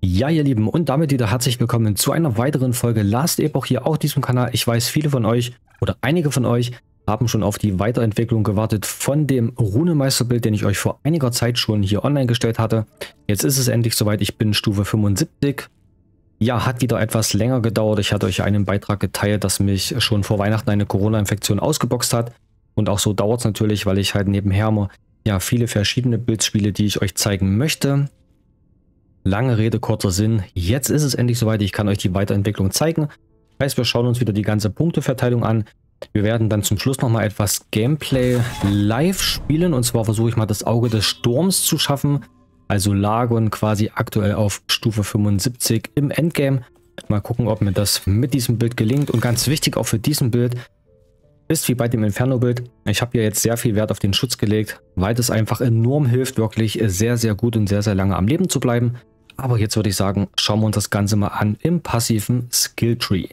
Ja, ihr Lieben, und damit wieder herzlich willkommen zu einer weiteren Folge Last Epoch hier auf diesem Kanal. Ich weiß, viele von euch oder einige von euch haben schon auf die Weiterentwicklung gewartet von dem Runemeisterbild, den ich euch vor einiger Zeit schon hier online gestellt hatte. Jetzt ist es endlich soweit, ich bin Stufe 75. Ja, hat wieder etwas länger gedauert. Ich hatte euch einen Beitrag geteilt, dass mich schon vor Weihnachten eine Corona-Infektion ausgeboxt hat. Und auch so dauert es natürlich, weil ich halt nebenher mal viele verschiedene Builds spiele, die ich euch zeigen möchte. Lange Rede, kurzer Sinn. Jetzt ist es endlich soweit, ich kann euch die Weiterentwicklung zeigen. Das heißt, wir schauen uns wieder die ganze Punkteverteilung an. Wir werden dann zum Schluss nochmal etwas Gameplay live spielen. Und zwar versuche ich mal das Auge des Sturms zu schaffen. Also Lagon quasi aktuell auf Stufe 75 im Endgame. Mal gucken, ob mir das mit diesem Bild gelingt. Und ganz wichtig auch für diesen Bild ist wie bei dem Inferno-Bild. Ich habe hier jetzt sehr viel Wert auf den Schutz gelegt, weil das einfach enorm hilft, wirklich sehr, sehr gut und sehr, sehr lange am Leben zu bleiben. Aber jetzt würde ich sagen, schauen wir uns das Ganze mal an im passiven Skilltree.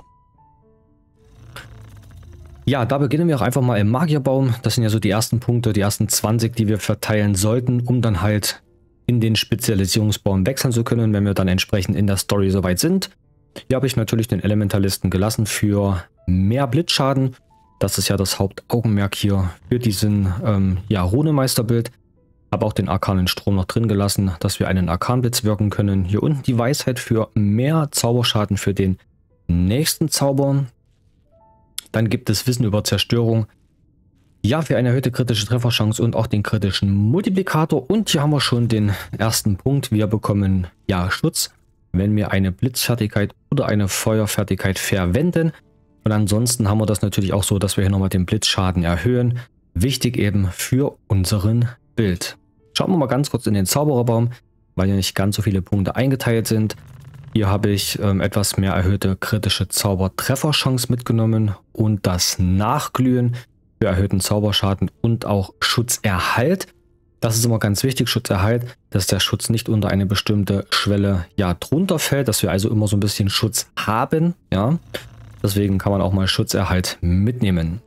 Ja, da beginnen wir auch einfach mal im Magierbaum. Das sind ja so die ersten Punkte, die ersten 20, die wir verteilen sollten, um dann halt in den Spezialisierungsbaum wechseln zu können, wenn wir dann entsprechend in der Story soweit sind. Hier habe ich natürlich den Elementalisten gelassen für mehr Blitzschaden. Das ist ja das Hauptaugenmerk hier für diesen Runemeisterbild. Habe auch den arkanen Strom noch drin gelassen, dass wir einen Arkanblitz wirken können. Hier unten die Weisheit für mehr Zauberschaden für den nächsten Zauber. Dann gibt es Wissen über Zerstörung. Ja, für eine erhöhte kritische Trefferchance und auch den kritischen Multiplikator. Und hier haben wir schon den ersten Punkt. Wir bekommen Schutz, wenn wir eine Blitzfertigkeit oder eine Feuerfertigkeit verwenden. Und ansonsten haben wir das natürlich auch so, dass wir hier nochmal den Blitzschaden erhöhen. Wichtig eben für unseren Bild. Schauen wir mal ganz kurz in den Zaubererbaum, weil hier nicht ganz so viele Punkte eingeteilt sind. Hier habe ich etwas mehr erhöhte kritische Zaubertrefferchance mitgenommen und das Nachglühen für erhöhten Zauberschaden und auch Schutzerhalt. Das ist immer ganz wichtig, Schutzerhalt, dass der Schutz nicht unter eine bestimmte Schwelle drunter fällt, dass wir also immer so ein bisschen Schutz haben. Ja, deswegen kann man auch mal Schutzerhalt mitnehmen.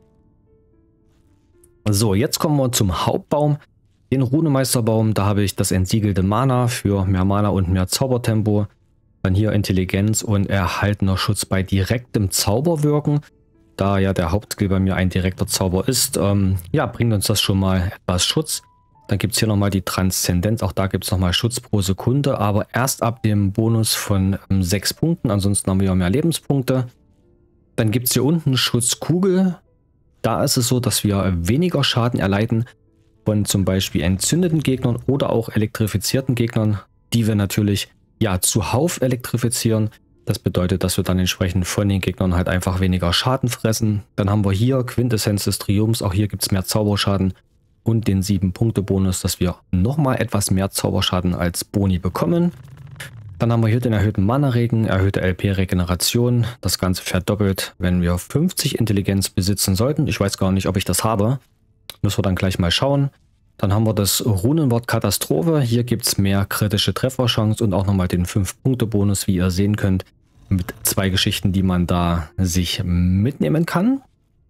So, jetzt kommen wir zum Hauptbaum. Den Runemeisterbaum, da habe ich das entsiegelte Mana für mehr Mana und mehr Zaubertempo. Dann hier Intelligenz und erhaltener Schutz bei direktem Zauberwirken. Da ja der Hauptskill bei mir ein direkter Zauber ist, bringt uns das schon mal etwas Schutz. Dann gibt es hier nochmal die Transzendenz, auch da gibt es nochmal Schutz pro Sekunde, aber erst ab dem Bonus von 6 Punkten, ansonsten haben wir ja mehr Lebenspunkte. Dann gibt es hier unten Schutzkugel. Da ist es so, dass wir weniger Schaden erleiden von zum Beispiel entzündeten Gegnern oder auch elektrifizierten Gegnern, die wir natürlich zuhauf elektrifizieren. Das bedeutet, dass wir dann entsprechend von den Gegnern halt einfach weniger Schaden fressen. Dann haben wir hier Quintessenz des Triumphs, auch hier gibt es mehr Zauberschaden und den 7-Punkte-Bonus, dass wir nochmal etwas mehr Zauberschaden als Boni bekommen. Dann haben wir hier den erhöhten Mana-Regen, erhöhte LP-Regeneration, das Ganze verdoppelt, wenn wir 50 Intelligenz besitzen sollten. Ich weiß gar nicht, ob ich das habe. Müssen wir dann gleich mal schauen. Dann haben wir das Runenwort Katastrophe. Hier gibt es mehr kritische Trefferchance und auch nochmal den 5-Punkte-Bonus, wie ihr sehen könnt, mit 2 Geschichten, die man da sich mitnehmen kann.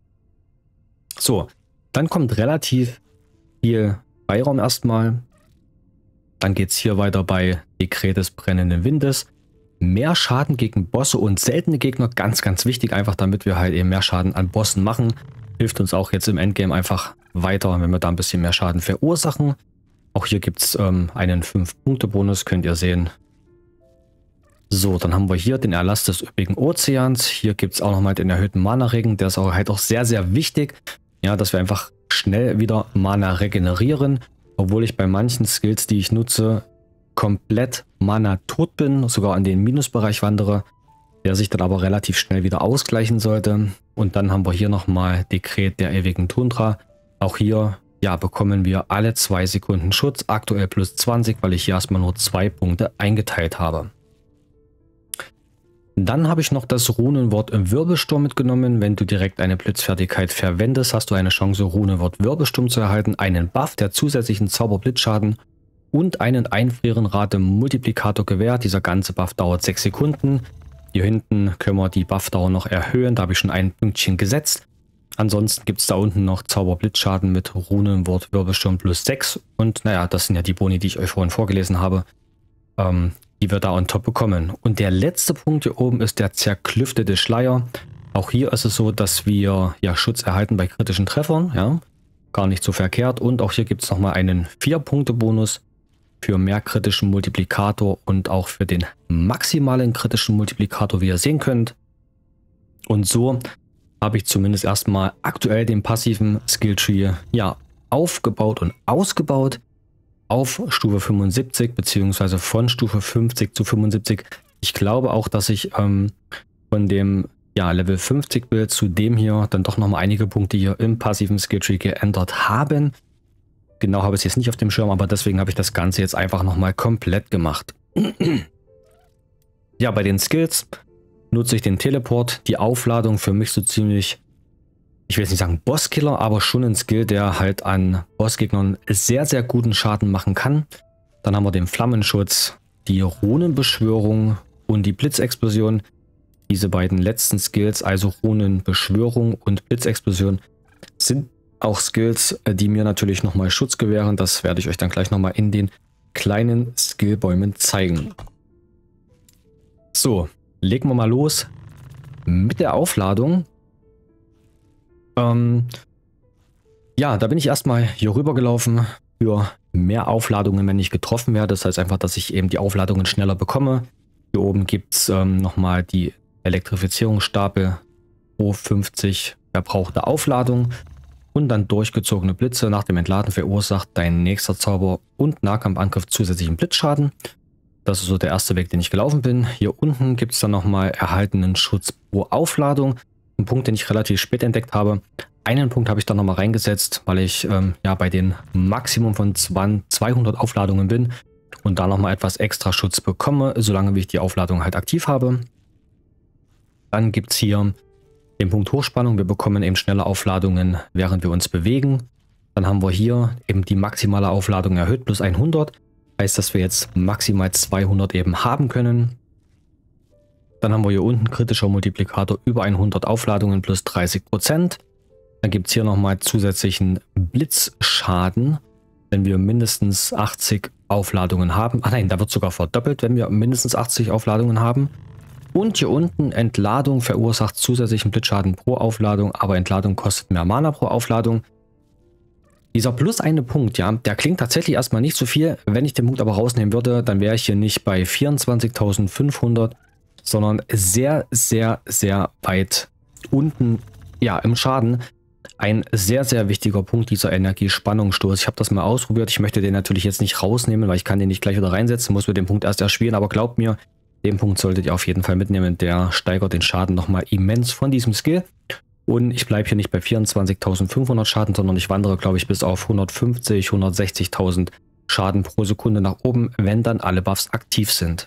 So, dann kommt relativ viel Freiraum erstmal. Dann geht es hier weiter bei Dekret des brennenden Windes. Mehr Schaden gegen Bosse und seltene Gegner, ganz, ganz wichtig, einfach damit wir halt eben mehr Schaden an Bossen machen. Hilft uns auch jetzt im Endgame einfach weiter, wenn wir da ein bisschen mehr Schaden verursachen. Auch hier gibt es einen 5-Punkte-Bonus, könnt ihr sehen. So, dann haben wir hier den Erlass des üppigen Ozeans. Hier gibt es auch nochmal den erhöhten Mana-Regen. Der ist auch halt auch sehr, sehr wichtig. Ja, dass wir einfach schnell wieder Mana regenerieren. Obwohl ich bei manchen Skills, die ich nutze, komplett Mana tot bin, sogar in den Minusbereich wandere, der sich dann aber relativ schnell wieder ausgleichen sollte. Und dann haben wir hier nochmal Dekret der ewigen Tundra. Auch hier bekommen wir alle 2 Sekunden Schutz, aktuell plus 20, weil ich hier erstmal nur 2 Punkte eingeteilt habe. Dann habe ich noch das Runenwort Wirbelsturm mitgenommen. Wenn du direkt eine Blitzfertigkeit verwendest, hast du eine Chance, Runenwort Wirbelsturm zu erhalten, einen Buff der zusätzlichen Zauberblitzschaden und einen Einfrierenrate-Multiplikator gewährt. Dieser ganze Buff dauert 6 Sekunden. Hier hinten können wir die Buffdauer noch erhöhen, da habe ich schon ein Pünktchen gesetzt. Ansonsten gibt es da unten noch Zauberblitzschaden mit Runenwort Wirbelsturm plus 6. Und naja, das sind ja die Boni, die ich euch vorhin vorgelesen habe. die wir da on top bekommen. Und der letzte Punkt hier oben ist der zerklüftete Schleier. Auch hier ist es so, dass wir ja Schutz erhalten bei kritischen Treffern. Ja, gar nicht so verkehrt. Und auch hier gibt es nochmal einen 4-Punkte-Bonus für mehr kritischen Multiplikator und auch für den maximalen kritischen Multiplikator, wie ihr sehen könnt. Und so habe ich zumindest erstmal aktuell den passiven Skilltree ja aufgebaut und ausgebaut auf Stufe 75 beziehungsweise von Stufe 50 zu 75. Ich glaube auch, dass ich von dem Level 50 Bild zu dem hier dann doch nochmal einige Punkte hier im passiven Skilltree geändert haben. Genau habe ich es jetzt nicht auf dem Schirm, aber deswegen habe ich das Ganze jetzt einfach nochmal komplett gemacht. Ja, bei den Skills nutze ich den Teleport, die Aufladung für mich so ziemlich, ich will jetzt nicht sagen Bosskiller, aber schon ein Skill, der halt an Bossgegnern sehr, sehr guten Schaden machen kann. Dann haben wir den Flammenschutz, die Runenbeschwörung und die Blitzexplosion. Diese beiden letzten Skills, also Runenbeschwörung und Blitzexplosion, sind auch Skills, die mir natürlich nochmal Schutz gewähren. Das werde ich euch dann gleich nochmal in den kleinen Skillbäumen zeigen. So, legen wir mal los mit der Aufladung. Ja, da bin ich erstmal hier rüber gelaufen für mehr Aufladungen, wenn ich getroffen werde. Das heißt einfach, dass ich eben die Aufladungen schneller bekomme. Hier oben gibt es nochmal die Elektrifizierungsstapel pro 50 verbrauchte Aufladung. Und dann durchgezogene Blitze. Nach dem Entladen verursacht dein nächster Zauber und Nahkampfangriff zusätzlichen Blitzschaden. Das ist so der erste Weg, den ich gelaufen bin. Hier unten gibt es dann nochmal erhaltenen Schutz pro Aufladung. Ein Punkt, den ich relativ spät entdeckt habe. Einen Punkt habe ich dann nochmal reingesetzt, weil ich bei den Maximum von 200 Aufladungen bin und da nochmal etwas extra Schutz bekomme, solange wie ich die Aufladung halt aktiv habe. Dann gibt es hier den Punkt Hochspannung. Wir bekommen eben schnelle Aufladungen, während wir uns bewegen. Dann haben wir hier eben die maximale Aufladung erhöht, plus 100. Heißt, dass wir jetzt maximal 200 eben haben können. Dann haben wir hier unten kritischer Multiplikator über 100 Aufladungen plus 30%. Dann gibt es hier nochmal zusätzlichen Blitzschaden, wenn wir mindestens 80 Aufladungen haben. Ach nein, da wird sogar verdoppelt, wenn wir mindestens 80 Aufladungen haben. Und hier unten Entladung verursacht zusätzlichen Blitzschaden pro Aufladung, aber Entladung kostet mehr Mana pro Aufladung. Dieser plus eine Punkt, ja, der klingt tatsächlich erstmal nicht so viel. Wenn ich den Punkt aber rausnehmen würde, dann wäre ich hier nicht bei 24.500, sondern sehr, sehr, sehr weit unten, ja, im Schaden. Ein sehr, sehr wichtiger Punkt, dieser Energiespannungsstoß. Ich habe das mal ausprobiert. Ich möchte den natürlich jetzt nicht rausnehmen, weil ich kann den nicht gleich wieder reinsetzen, muss mit dem Punkt erst erspielen, aber glaubt mir, den Punkt solltet ihr auf jeden Fall mitnehmen. Der steigert den Schaden nochmal immens von diesem Skill. Und ich bleibe hier nicht bei 24.500 Schaden, sondern ich wandere, glaube ich, bis auf 150.000, 160.000 Schaden pro Sekunde nach oben, wenn dann alle Buffs aktiv sind.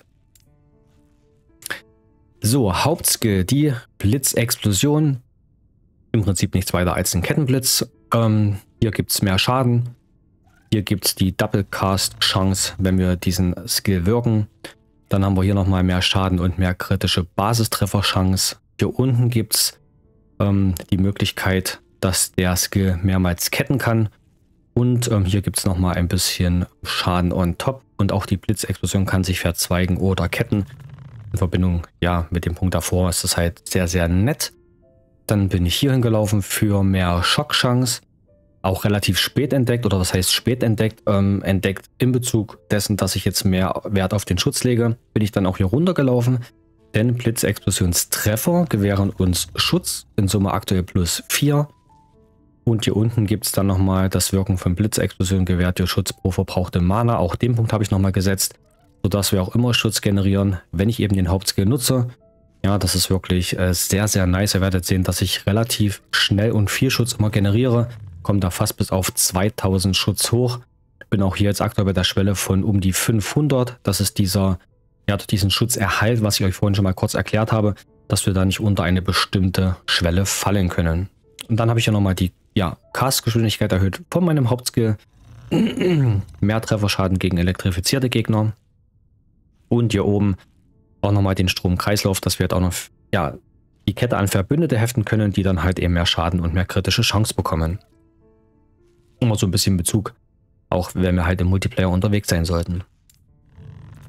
So, Hauptskill, die Blitzexplosion. Im Prinzip nichts weiter als ein Kettenblitz. Hier gibt es mehr Schaden. Hier gibt es die Double Cast Chance, wenn wir diesen Skill wirken. Dann haben wir hier nochmal mehr Schaden und mehr kritische Basistreffer-Chance. Hier unten gibt es die Möglichkeit, dass der Skill mehrmals ketten kann. Und hier gibt es nochmal ein bisschen Schaden on top. Und auch die Blitzexplosion kann sich verzweigen oder ketten. In Verbindung mit dem Punkt davor ist das halt sehr, sehr nett. Dann bin ich hier hingelaufen für mehr Schockchance. Auch relativ spät entdeckt, oder was heißt spät entdeckt? Entdeckt in Bezug dessen, dass ich jetzt mehr Wert auf den Schutz lege, bin ich dann auch hier runtergelaufen. Denn Blitzexplosionstreffer gewähren uns Schutz, in Summe aktuell plus 4. Und hier unten gibt es dann nochmal das Wirken von Blitzexplosion, gewährt dir Schutz pro verbrauchte Mana. Auch den Punkt habe ich nochmal gesetzt, sodass wir auch immer Schutz generieren, wenn ich eben den Hauptskill nutze. Ja, das ist wirklich sehr, sehr nice. Ihr werdet sehen, dass ich relativ schnell und viel Schutz immer generiere. Komme da fast bis auf 2000 Schutz hoch. Bin auch hier jetzt aktuell bei der Schwelle von um die 500. Das ist dieser, diesen Schutzerhalt, was ich euch vorhin schon mal kurz erklärt habe, dass wir da nicht unter eine bestimmte Schwelle fallen können. Und dann habe ich ja nochmal die Cast-Geschwindigkeit erhöht von meinem Hauptskill. Mehr Trefferschaden gegen elektrifizierte Gegner. Und hier oben auch nochmal den Stromkreislauf, dass wir halt auch noch die Kette an Verbündete heften können, die dann halt eben mehr Schaden und mehr kritische Chance bekommen. Immer so ein bisschen Bezug, auch wenn wir halt im Multiplayer unterwegs sein sollten.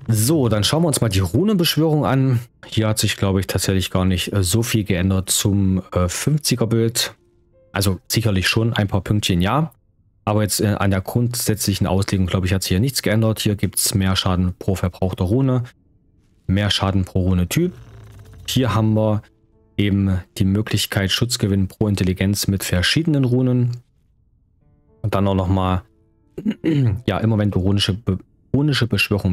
So, dann schauen wir uns mal die Runenbeschwörung an. Hier hat sich, glaube ich, tatsächlich gar nicht so viel geändert zum 50er Bild. Also sicherlich schon ein paar Pünktchen, ja. Aber jetzt an der grundsätzlichen Auslegung, glaube ich, hat sich hier nichts geändert. Hier gibt es mehr Schaden pro verbrauchter Rune, mehr Schaden pro Rune-Typ. Hier haben wir eben die Möglichkeit Schutzgewinn pro Intelligenz mit verschiedenen Runen. Und dann auch nochmal, ja, immer wenn du runische Beschwörung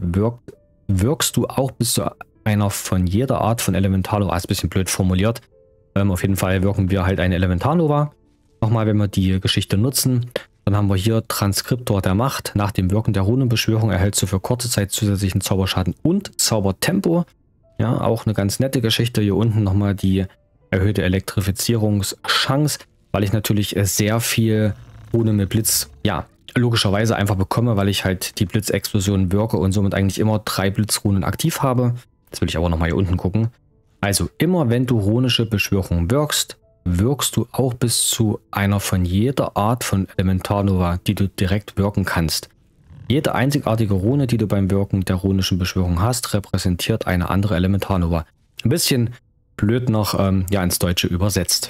wirkst du auch bis zu einer von jeder Art von Elementarnova. Ist ein bisschen blöd formuliert. Auf jeden Fall wirken wir halt eine Elementarnova. Nochmal, wenn wir die Geschichte nutzen, dann haben wir hier Transkriptor der Macht. Nach dem Wirken der Runenbeschwörung erhältst du für kurze Zeit zusätzlichen Zauberschaden und Zaubertempo. Ja, auch eine ganz nette Geschichte. Hier unten nochmal die erhöhte Elektrifizierungschance, weil ich natürlich sehr viel Rune mit Blitz, ja, logischerweise einfach bekomme, weil ich halt die Blitzexplosion wirke und somit eigentlich immer 3 Blitzrunen aktiv habe. Das will ich aber nochmal hier unten gucken. Also immer wenn du runische Beschwörung wirkst du auch bis zu einer von jeder Art von Elementarnova, die du direkt wirken kannst. Jede einzigartige Rune, die du beim Wirken der runischen Beschwörung hast, repräsentiert eine andere Elementarnova. Ein bisschen blöd noch ja, ins Deutsche übersetzt.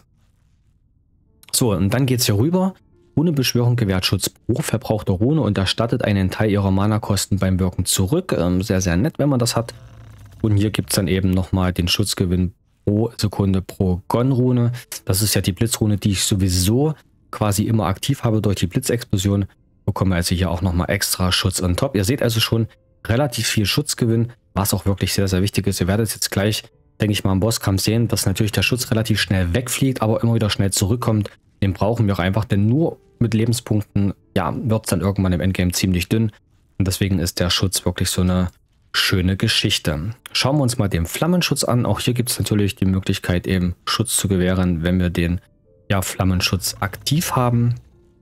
So, und dann geht es hier rüber. Runebeschwörung gewährt Schutz pro verbrauchter Rune und erstattet einen Teil ihrer Mana-Kosten beim Wirken zurück. Sehr, sehr nett, wenn man das hat. Und hier gibt es dann eben nochmal den Schutzgewinn pro Sekunde pro Gon-Rune. Das ist ja die Blitzrune, die ich sowieso quasi immer aktiv habe durch die Blitzexplosion. Bekomme also hier auch nochmal extra Schutz on top. Ihr seht also schon relativ viel Schutzgewinn, was auch wirklich sehr, sehr wichtig ist. Ihr werdet jetzt gleich, denke ich mal, im Bosskampf sehen, dass natürlich der Schutz relativ schnell wegfliegt, aber immer wieder schnell zurückkommt. Den brauchen wir auch einfach, denn nur mit Lebenspunkten, ja, wird es dann irgendwann im Endgame ziemlich dünn. Und deswegen ist der Schutz wirklich so eine schöne Geschichte. Schauen wir uns mal den Flammenschutz an. Auch hier gibt es natürlich die Möglichkeit, eben Schutz zu gewähren, wenn wir den Flammenschutz aktiv haben.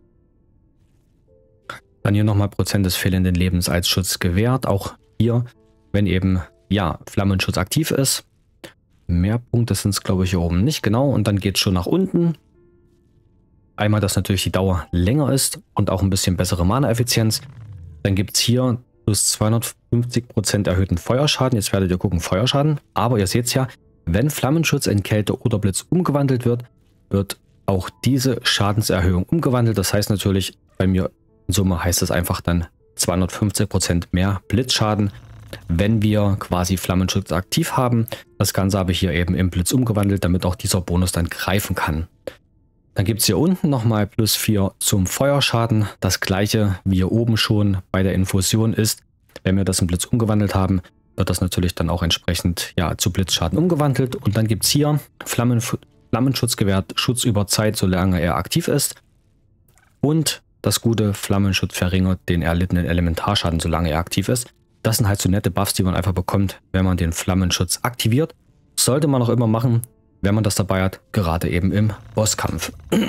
Dann hier nochmal Prozent des fehlenden Lebens als Schutz gewährt. Auch hier, wenn eben Flammenschutz aktiv ist. Mehr Punkte sind es, glaube ich, hier oben nicht. Genau, und dann geht es schon nach unten. Einmal, dass natürlich die Dauer länger ist und auch ein bisschen bessere Mana-Effizienz. Dann gibt es hier plus 250% erhöhten Feuerschaden. Jetzt werdet ihr gucken, Feuerschaden. Aber ihr seht es ja, wenn Flammenschutz in Kälte oder Blitz umgewandelt wird, wird auch diese Schadenserhöhung umgewandelt. Das heißt natürlich, bei mir in Summe heißt es einfach dann 250% mehr Blitzschaden, wenn wir quasi Flammenschutz aktiv haben. Das Ganze habe ich hier eben im Blitz umgewandelt, damit auch dieser Bonus dann greifen kann. Dann gibt es hier unten nochmal plus 4 zum Feuerschaden. Das gleiche wie hier oben schon bei der Infusion ist. Wenn wir das im Blitz umgewandelt haben, wird das natürlich dann auch entsprechend zu Blitzschaden umgewandelt. Und dann gibt es hier Flammenschutz gewährt, Schutz über Zeit, solange er aktiv ist. Und das gute Flammenschutz verringert den erlittenen Elementarschaden, solange er aktiv ist. Das sind halt so nette Buffs, die man einfach bekommt, wenn man den Flammenschutz aktiviert. Sollte man auch immer machen, wenn man das dabei hat, gerade eben im Bosskampf.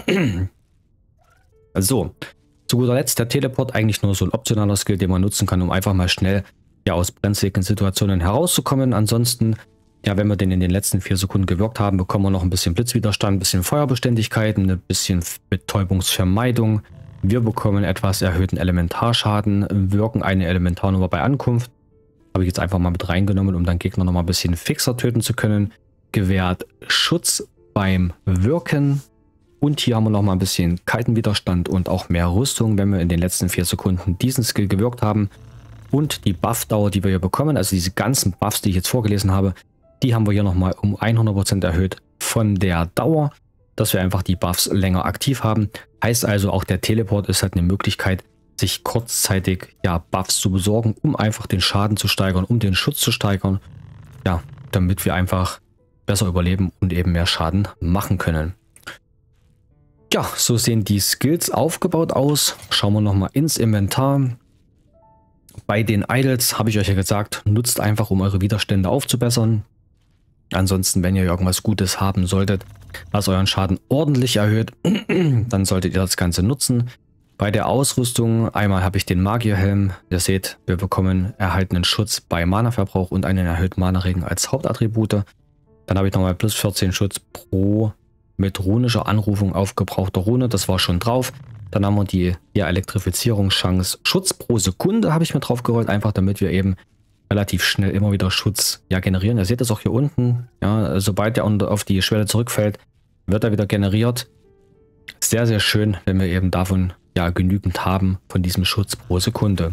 So, zu guter Letzt der Teleport, eigentlich nur so ein optionaler Skill, den man nutzen kann, um einfach mal schnell aus brenzligen Situationen herauszukommen. Ansonsten, wenn wir den in den letzten 4 Sekunden gewirkt haben, bekommen wir noch ein bisschen Blitzwiderstand, ein bisschen Feuerbeständigkeit, ein bisschen Betäubungsvermeidung. Wir bekommen etwas erhöhten Elementarschaden, wirken eine Elementarnova bei Ankunft. Habe ich jetzt einfach mal mit reingenommen, um dann Gegner noch mal ein bisschen fixer töten zu können. Gewährt Schutz beim Wirken. Und hier haben wir noch mal ein bisschen kalten Widerstand und auch mehr Rüstung, wenn wir in den letzten 4 Sekunden diesen Skill gewirkt haben. Und die Buffdauer, die wir hier bekommen, also diese ganzen Buffs, die ich jetzt vorgelesen habe, die haben wir hier nochmal um 100% erhöht von der Dauer, dass wir einfach die Buffs länger aktiv haben. Heißt also, auch der Teleport ist halt eine Möglichkeit, sich kurzzeitig Buffs zu besorgen, um einfach den Schaden zu steigern, um den Schutz zu steigern. Ja, damit wir einfach besser überleben und eben mehr Schaden machen können. Ja, so sehen die Skills aufgebaut aus. Schauen wir nochmal ins Inventar. Bei den Idols habe ich euch ja gesagt, nutzt einfach, um eure Widerstände aufzubessern. Ansonsten, wenn ihr irgendwas Gutes haben solltet, was euren Schaden ordentlich erhöht, dann solltet ihr das Ganze nutzen. Bei der Ausrüstung, einmal habe ich den Magierhelm. Ihr seht, wir bekommen erhaltenen Schutz bei Mana-Verbrauch und einen erhöhten Mana-Regen als Hauptattribute. Dann habe ich nochmal plus 14 Schutz pro mit runischer Anrufung aufgebrauchter Rune. Das war schon drauf. Dann haben wir die Elektrifizierungschance. Schutz pro Sekunde habe ich mir drauf gerollt, einfach damit wir eben relativ schnell immer wieder Schutz generieren. Ihr seht das auch hier unten. Ja, sobald der auf die Schwelle zurückfällt, wird er wieder generiert. Sehr, sehr schön, wenn wir eben davon genügend haben, von diesem Schutz pro Sekunde.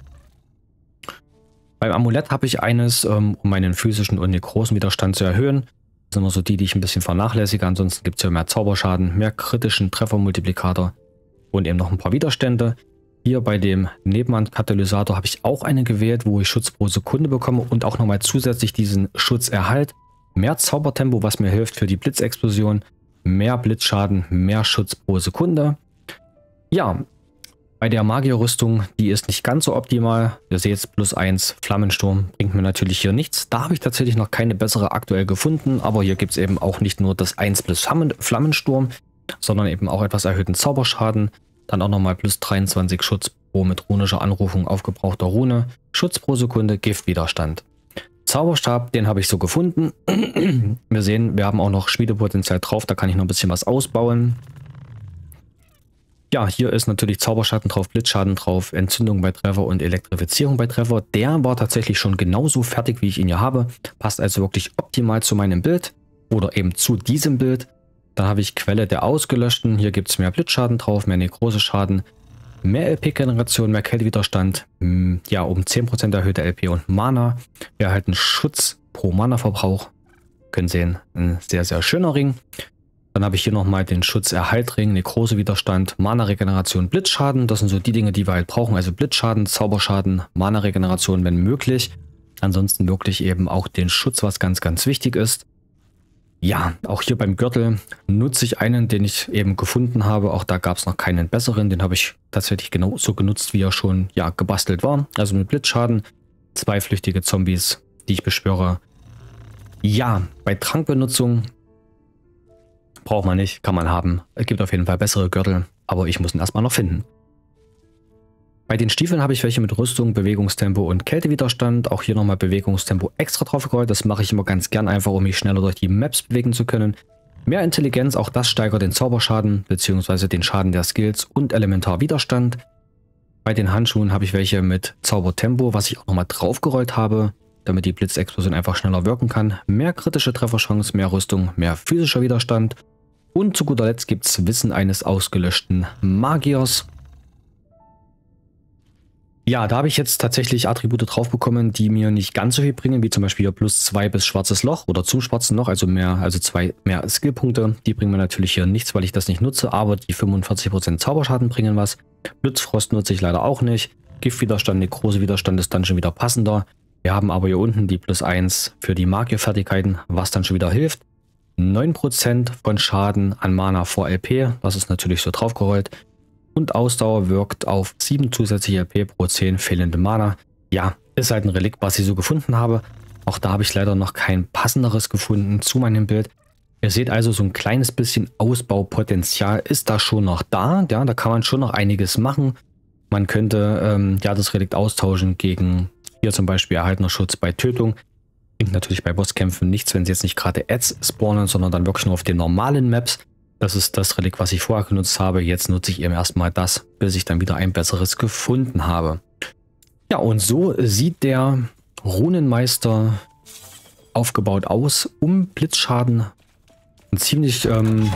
Beim Amulett habe ich eines, um meinen physischen und den großen Widerstand zu erhöhen. Das sind immer so die ich ein bisschen vernachlässige. Ansonsten gibt es ja mehr Zauberschaden, mehr kritischen Treffermultiplikator und eben noch ein paar Widerstände. Hier bei dem Nebenhandkatalysator habe ich auch einen gewählt, wo ich Schutz pro Sekunde bekomme und auch nochmal zusätzlich diesen Schutzerhalt. Mehr Zaubertempo, was mir hilft für die Blitzexplosion. Mehr Blitzschaden, mehr Schutz pro Sekunde. Ja, bei der Magierrüstung, die ist nicht ganz so optimal. Ihr seht jetzt +1 Flammensturm, bringt mir natürlich hier nichts. Da habe ich tatsächlich noch keine bessere aktuell gefunden, aber hier gibt es eben auch nicht nur das 1 plus Flammensturm, sondern eben auch etwas erhöhten Zauberschaden. Dann auch nochmal +23 Schutz pro mit runischer Anrufung aufgebrauchter Rune, Schutz pro Sekunde, Giftwiderstand. Zauberstab, den habe ich so gefunden. Wir sehen, wir haben auch noch Schmiedepotenzial drauf, da kann ich noch ein bisschen was ausbauen. Ja, hier ist natürlich Zauberschatten drauf, Blitzschaden drauf, Entzündung bei Treffer und Elektrifizierung bei Treffer. Der war tatsächlich schon genauso fertig, wie ich ihn hier habe. Passt also wirklich optimal zu meinem Bild oder eben zu diesem Bild. Dann habe ich Quelle der Ausgelöschten. Hier gibt es mehr Blitzschaden drauf, mehr Nekrose-Schaden, mehr LP-Generation, mehr Kältewiderstand. Ja, um 10% erhöhte LP und Mana. Wir erhalten Schutz pro Mana-Verbrauch. Können sehen, ein sehr, sehr schöner Ring. Dann habe ich hier nochmal den Schutzerhaltring, Nekrose-Widerstand, Mana-Regeneration, Blitzschaden. Das sind so die Dinge, die wir halt brauchen. Also Blitzschaden, Zauberschaden, Mana-Regeneration, wenn möglich. Ansonsten wirklich eben auch den Schutz, was ganz, ganz wichtig ist. Ja, auch hier beim Gürtel nutze ich einen, den ich eben gefunden habe. Auch da gab es noch keinen besseren. Den habe ich tatsächlich genauso genutzt, wie er schon gebastelt war. Also mit Blitzschaden, 2 flüchtige Zombies, die ich beschwöre. Ja, bei Trankbenutzung braucht man nicht, kann man haben. Es gibt auf jeden Fall bessere Gürtel, aber ich muss ihn erstmal noch finden. Bei den Stiefeln habe ich welche mit Rüstung, Bewegungstempo und Kältewiderstand. Auch hier nochmal Bewegungstempo extra drauf gerollt. Das mache ich immer ganz gern, einfach um mich schneller durch die Maps bewegen zu können. Mehr Intelligenz, auch das steigert den Zauberschaden bzw. den Schaden der Skills und Elementarwiderstand. Bei den Handschuhen habe ich welche mit Zaubertempo, was ich auch nochmal drauf gerollt habe, damit die Blitzexplosion einfach schneller wirken kann. Mehr kritische Trefferchance, mehr Rüstung, mehr physischer Widerstand. Und zu guter Letzt gibt es Wissen eines ausgelöschten Magiers. Ja, da habe ich jetzt tatsächlich Attribute drauf bekommen, die mir nicht ganz so viel bringen, wie zum Beispiel hier +2 bis Schwarzes Loch oder zum Schwarzen Loch, also 2 mehr Skillpunkte. Die bringen mir natürlich hier nichts, weil ich das nicht nutze, aber die 45% Zauberschaden bringen was. Blitzfrost nutze ich leider auch nicht. Giftwiderstand, Nekrose-Widerstand ist dann schon wieder passender. Wir haben aber hier unten die +1 für die Magierfertigkeiten, was dann schon wieder hilft. 9% von Schaden an Mana vor LP, das ist natürlich so draufgerollt. Und Ausdauer wirkt auf 7 zusätzliche LP pro 10 fehlende Mana. Ja, ist halt ein Relikt, was ich so gefunden habe. Auch da habe ich leider noch kein passenderes gefunden zu meinem Bild. Ihr seht also, so ein kleines bisschen Ausbaupotenzial ist da schon noch da. Ja, da kann man schon noch einiges machen. Man könnte das Relikt austauschen gegen hier zum Beispiel erhaltener Schutz bei Tötung. Bringt natürlich bei Bosskämpfen nichts, wenn sie jetzt nicht gerade Ads spawnen, sondern dann wirklich nur auf den normalen Maps. Das ist das Relikt, was ich vorher genutzt habe. Jetzt nutze ich eben erstmal das, bis ich dann wieder ein besseres gefunden habe. Ja, und so sieht der Runenmeister aufgebaut aus, um Blitzschaden. Ein ziemlich,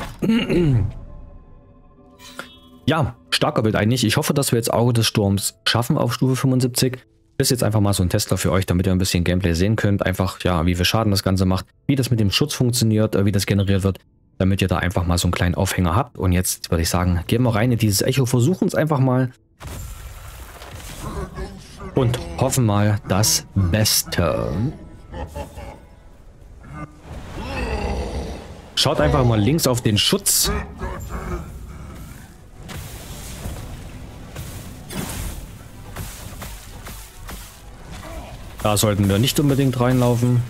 ja, starker Bild eigentlich. Ich hoffe, dass wir jetzt Auge des Sturms schaffen auf Stufe 75. Das ist jetzt einfach mal so ein Testler für euch, damit ihr ein bisschen Gameplay sehen könnt. Einfach, ja, wie viel Schaden das Ganze macht, wie das mit dem Schutz funktioniert, wie das generiert wird, damit ihr da einfach mal so einen kleinen Aufhänger habt. Und jetzt würde ich sagen, gehen wir rein in dieses Echo, versuchen es einfach mal und hoffen mal das Beste. Schaut einfach mal links auf den Schutz. Da sollten wir nicht unbedingt reinlaufen.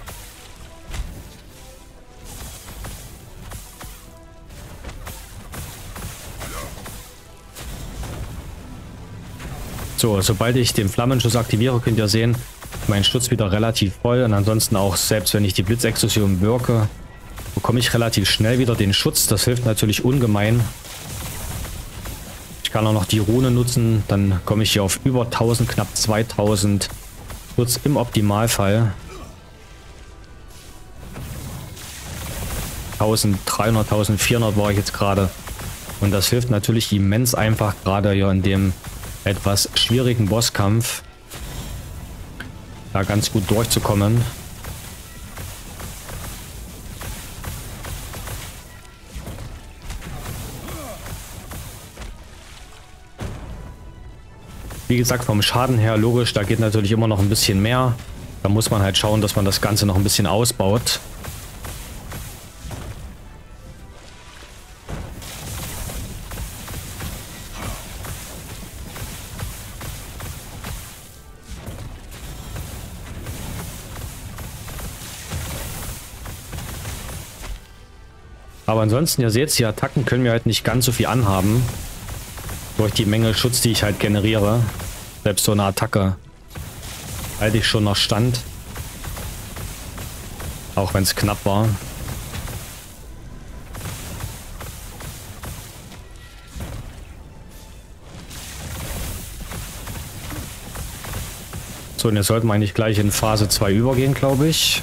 So, sobald ich den Flammenschuss aktiviere, könnt ihr sehen, mein Schutz wieder relativ voll. Und ansonsten auch, selbst wenn ich die Blitzexplosion wirke, bekomme ich relativ schnell wieder den Schutz. Das hilft natürlich ungemein. Ich kann auch noch die Rune nutzen, dann komme ich hier auf über 1000, knapp 2000 Schutz im Optimalfall. 1300, 1400 war ich jetzt gerade. Und das hilft natürlich immens einfach, gerade hier in dem etwas schwierigen Bosskampf, da ganz gut durchzukommen. Wie gesagt, vom Schaden her logisch, da geht natürlich immer noch ein bisschen mehr. Da muss man halt schauen, dass man das Ganze noch ein bisschen ausbaut. Aber ansonsten, ihr seht, die Attacken können mir halt nicht ganz so viel anhaben. Durch die Menge Schutz, die ich halt generiere. Selbst so eine Attacke halte ich schon noch stand. Auch wenn es knapp war. So, und jetzt sollten wir eigentlich gleich in Phase 2 übergehen, glaube ich.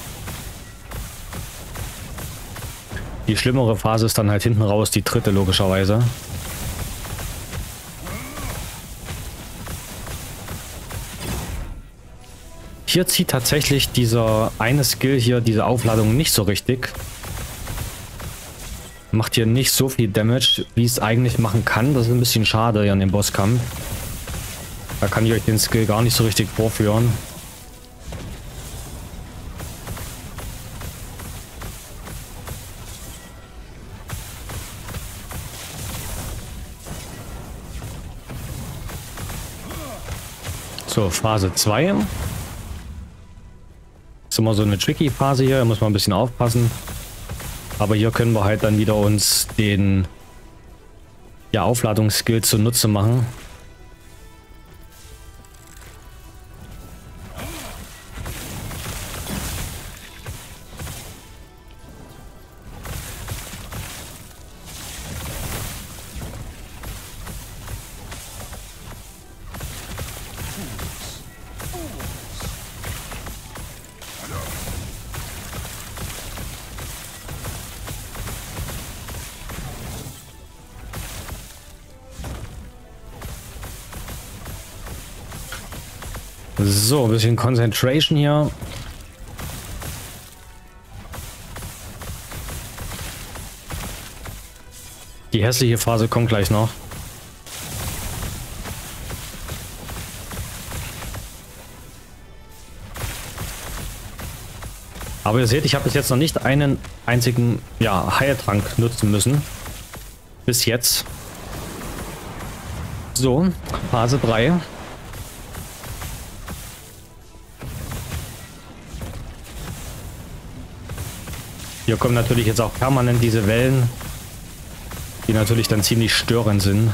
Die schlimmere Phase ist dann halt hinten raus die dritte, logischerweise. Hier zieht tatsächlich dieser eine Skill hier, diese Aufladung, nicht so richtig. Macht hier nicht so viel Damage, wie es eigentlich machen kann. Das ist ein bisschen schade hier in dem Bosskampf. Da kann ich euch den Skill gar nicht so richtig vorführen. So, Phase 2. Ist immer so eine tricky Phase hier, da muss man ein bisschen aufpassen. Aber hier können wir halt dann wieder uns den Aufladungsskill zunutze machen. So, ein bisschen Concentration hier. Die hässliche Phase kommt gleich noch. Aber ihr seht, ich habe bis jetzt noch nicht einen einzigen Heiltrank nutzen müssen. Bis jetzt. So, Phase 3. Hier kommen natürlich jetzt auch permanent diese Wellen, die natürlich dann ziemlich störend sind.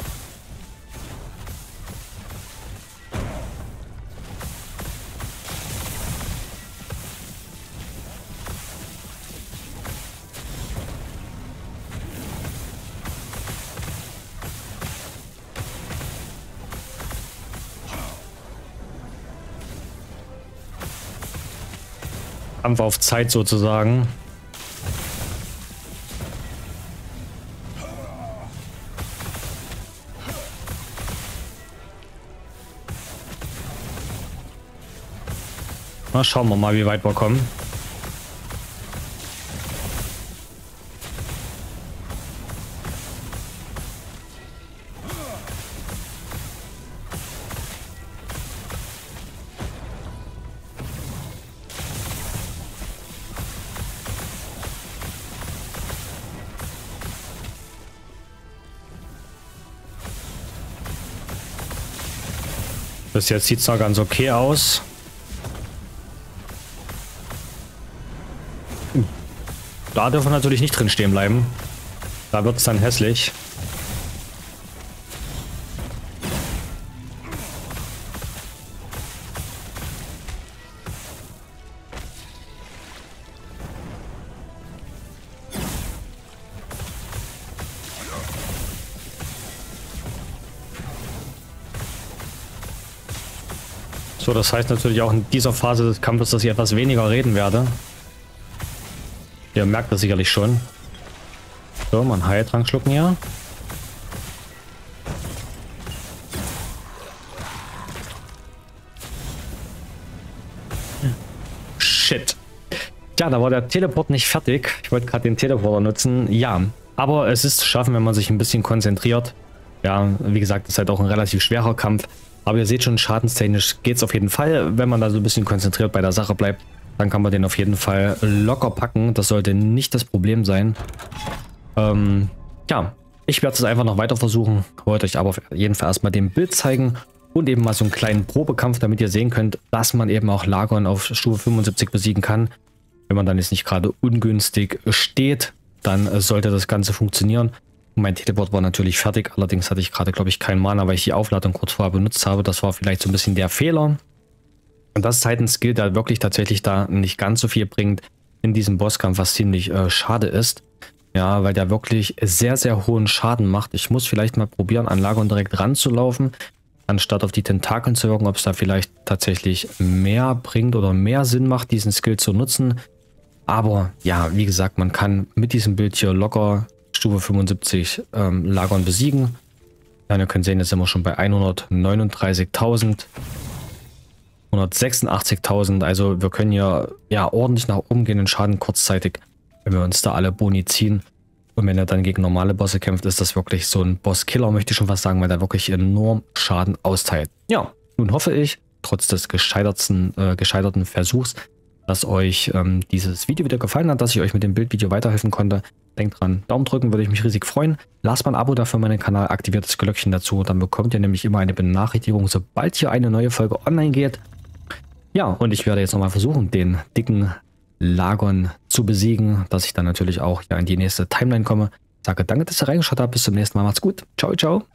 Kampf auf Zeit sozusagen. Na, schauen wir mal, wie weit wir kommen. Bis jetzt sieht es noch ganz okay aus. Da dürfen wir natürlich nicht drin stehen bleiben. Da wird es dann hässlich. So, So, das heißt natürlich auch in dieser Phase des Kampfes, dass ich etwas weniger reden werde. Ihr merkt das sicherlich schon. So, mal einen Heiltrank schlucken hier. Shit. Ja, da war der Teleport nicht fertig. Ich wollte gerade den Teleporter nutzen. Ja, aber es ist zu schaffen, wenn man sich ein bisschen konzentriert. Ja, wie gesagt, das ist halt auch ein relativ schwerer Kampf. Aber ihr seht schon, schadenstechnisch geht es auf jeden Fall. Wenn man da so ein bisschen konzentriert bei der Sache bleibt, dann kann man den auf jeden Fall locker packen. Das sollte nicht das Problem sein. Ja, ich werde es einfach noch weiter versuchen. Wollte euch aber auf jeden Fall erstmal den Bild zeigen. Und eben mal so einen kleinen Probekampf, damit ihr sehen könnt, dass man eben auch Lagon auf Stufe 75 besiegen kann. Wenn man dann jetzt nicht gerade ungünstig steht, dann sollte das Ganze funktionieren. Und mein Teleport war natürlich fertig, allerdings hatte ich gerade, glaube ich, keinen Mana, weil ich die Aufladung kurz vorher benutzt habe. Das war vielleicht so ein bisschen der Fehler. Und das ist halt ein Skill, der wirklich tatsächlich da nicht ganz so viel bringt in diesem Bosskampf, was ziemlich schade ist. Ja, weil der wirklich sehr, sehr hohen Schaden macht. Ich muss vielleicht mal probieren, an Lagon direkt ranzulaufen, anstatt auf die Tentakeln zu wirken, ob es da vielleicht tatsächlich mehr bringt oder mehr Sinn macht, diesen Skill zu nutzen. Aber ja, wie gesagt, man kann mit diesem Bild hier locker Stufe 75 Lagon besiegen. Ja, ihr könnt sehen, jetzt sind wir schon bei 139.000, 186.000. Also wir können hier ja ordentlich nach oben gehen in Schaden kurzzeitig, wenn wir uns da alle Boni ziehen. Und wenn er dann gegen normale Bosse kämpft, ist das wirklich so ein Boss-Killer, möchte ich schon fast sagen, weil er wirklich enorm Schaden austeilt. Ja, nun hoffe ich, trotz des gescheiterten Versuchs, dass euch dieses Video wieder gefallen hat, dass ich euch mit dem Bildvideo weiterhelfen konnte. Denkt dran, Daumen drücken, würde ich mich riesig freuen. Lasst mal ein Abo dafür meinen Kanal, aktiviert das Glöckchen dazu, dann bekommt ihr nämlich immer eine Benachrichtigung, sobald hier eine neue Folge online geht. Ja, und ich werde jetzt nochmal versuchen, den dicken Lagon zu besiegen, dass ich dann natürlich auch ja in die nächste Timeline komme. Sage danke, dass ihr reingeschaut habt. Bis zum nächsten Mal. Macht's gut. Ciao, ciao.